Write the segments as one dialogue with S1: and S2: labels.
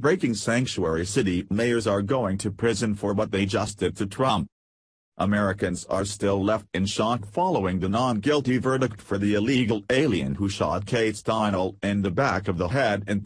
S1: Breaking: sanctuary city mayors are going to prison for what they just did to Trump. Americans are still left in shock following the non-guilty verdict for the illegal alien who shot Kate Steinle in the back of the head in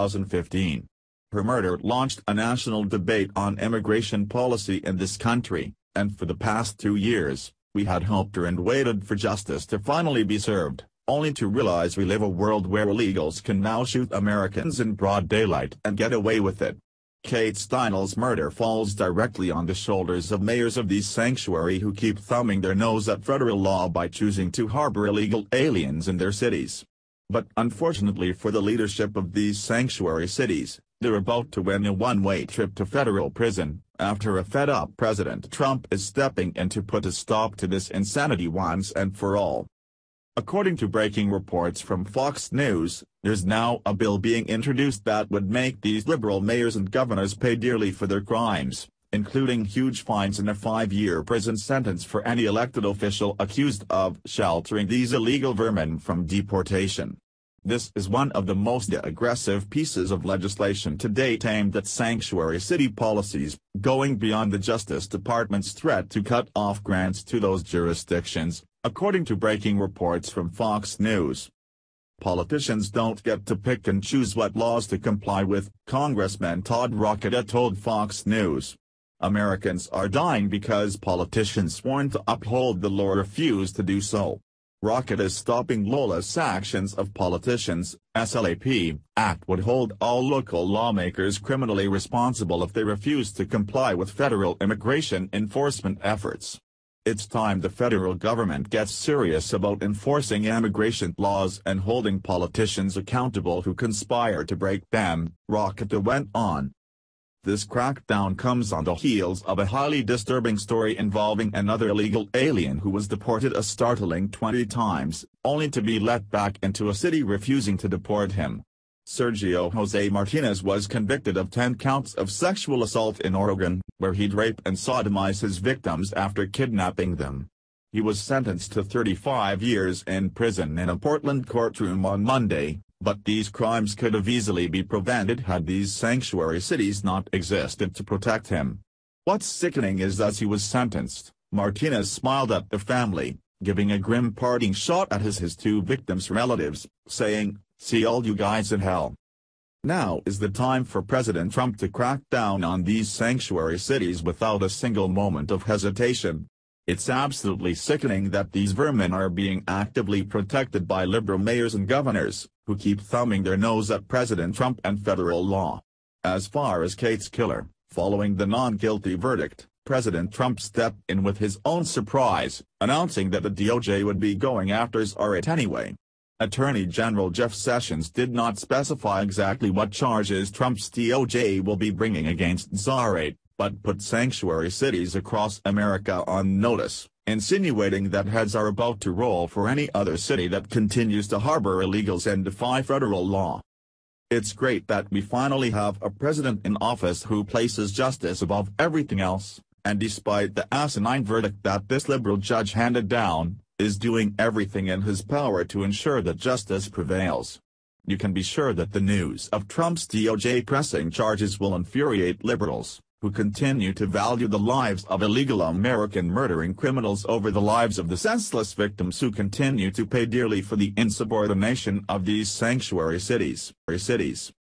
S1: 2015. Her murder launched a national debate on immigration policy in this country, and for the past 2 years, we had hoped and waited for justice to finally be served, only to realize we live a world where illegals can now shoot Americans in broad daylight and get away with it. Kate Steinle's murder falls directly on the shoulders of mayors of these sanctuary who keep thumbing their nose at federal law by choosing to harbor illegal aliens in their cities. But unfortunately for the leadership of these sanctuary cities, they're about to win a one-way trip to federal prison, after a fed-up President Trump is stepping in to put a stop to this insanity once and for all. According to breaking reports from Fox News, there's now a bill being introduced that would make these liberal mayors and governors pay dearly for their crimes, including huge fines and a 5-year prison sentence for any elected official accused of sheltering these illegal vermin from deportation. This is one of the most aggressive pieces of legislation to date aimed at sanctuary city policies, going beyond the Justice Department's threat to cut off grants to those jurisdictions, according to breaking reports from Fox News. Politicians don't get to pick and choose what laws to comply with, Congressman Todd Rokita told Fox News. Americans are dying because politicians sworn to uphold the law refuse to do so. Rokita's Stopping Lawless Actions of Politicians, SLAP, Act would hold all local lawmakers criminally responsible if they refuse to comply with federal immigration enforcement efforts. It's time the federal government gets serious about enforcing immigration laws and holding politicians accountable who conspire to break them, Rokita went on. This crackdown comes on the heels of a highly disturbing story involving another illegal alien who was deported a startling 20 times, only to be let back into a city refusing to deport him. Sergio Jose Martinez was convicted of 10 counts of sexual assault in Oregon, where he'd rape and sodomize his victims after kidnapping them. He was sentenced to 35 years in prison in a Portland courtroom on Monday, but these crimes could have easily been prevented had these sanctuary cities not existed to protect him. What's sickening is as he was sentenced, Martinez smiled at the family, giving a grim parting shot at his 2 victims' relatives, saying, "See all you guys in hell." Now is the time for President Trump to crack down on these sanctuary cities without a single moment of hesitation. It's absolutely sickening that these vermin are being actively protected by liberal mayors and governors, who keep thumbing their nose at President Trump and federal law. As far as Kate's killer, following the non-guilty verdict, President Trump stepped in with his own surprise, announcing that the DOJ would be going after Zarate anyway. Attorney General Jeff Sessions did not specify exactly what charges Trump's DOJ will be bringing against Zarate, but put sanctuary cities across America on notice, insinuating that heads are about to roll for any other city that continues to harbor illegals and defy federal law. It's great that we finally have a president in office who places justice above everything else, and despite the asinine verdict that this liberal judge handed down, is doing everything in his power to ensure that justice prevails. You can be sure that the news of Trump's DOJ pressing charges will infuriate liberals, who continue to value the lives of illegal American murdering criminals over the lives of the senseless victims who continue to pay dearly for the insubordination of these sanctuary cities.